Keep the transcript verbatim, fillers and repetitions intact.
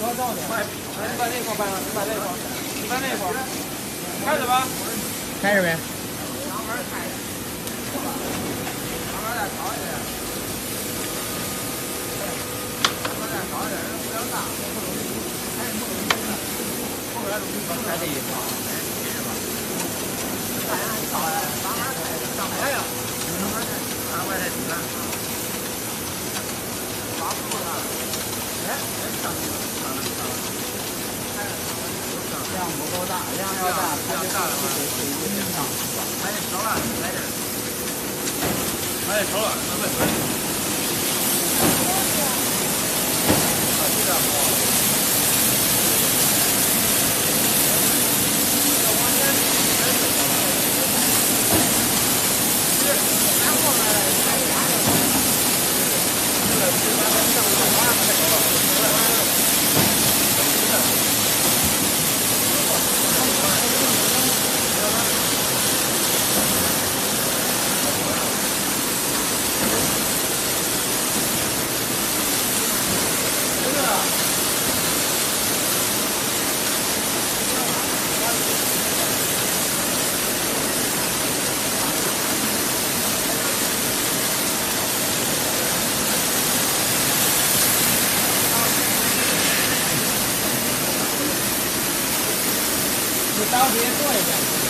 多重点？快，你把那一块搬了，你把那一块，你搬那一块，开始吧。开始呗。慢慢开。慢慢再高一点。慢慢再高一点，不要大。哎，不容易的。后边容易开这一块。接着吧。慢慢开，慢慢开，上来呀。慢慢开，慢慢开，你看。抓不住了。哎，上去了，上来上来。量不够大，量要大，它就得水均上。还得烧了，来点。还得烧了，那没问题。啊，这个好。你当别做一下。